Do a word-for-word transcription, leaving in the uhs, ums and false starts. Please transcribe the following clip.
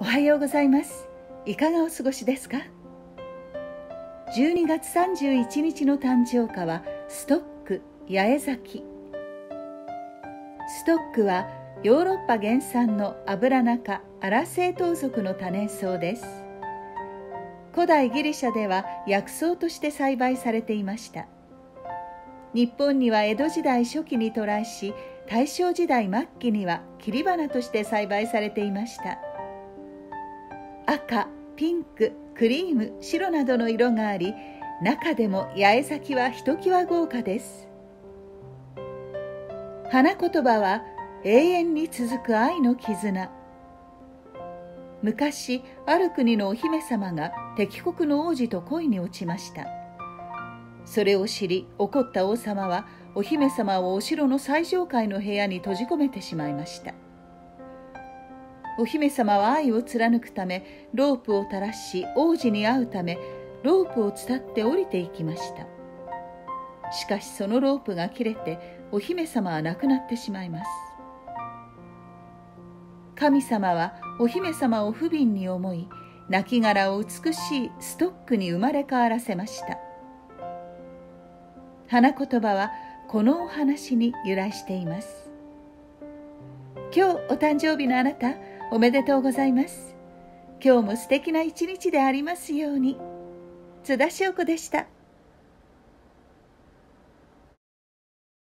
おはようございます。いかがお過ごしですか？じゅうにがつさんじゅういちにちの誕生花はストック八重咲き。ストックはヨーロッパ原産のアブラナ科アラセイトウ属の多年草です。古代ギリシャでは薬草として栽培されていました。日本には江戸時代初期に渡来し、大正時代末期には切り花として栽培されていました。赤、ピンク、クリーム、白などの色があり、中でも八重咲きはひときわ豪華です。花言葉は永遠に続く愛の絆。昔、ある国のお姫様が敵国の王子と恋に落ちました。それを知り怒った王様はお姫様をお城の最上階の部屋に閉じ込めてしまいました。お姫様は愛を貫くためロープを垂らし、王子に会うためロープを伝って降りていきました。しかしそのロープが切れてお姫様は亡くなってしまいます。神様はお姫様を不憫に思い、亡骸を美しいストックに生まれ変わらせました。花言葉はこのお話に由来しています。今日お誕生日のあなた、おめでとうございます。今日も素敵な一日でありますように。津田翔子でした。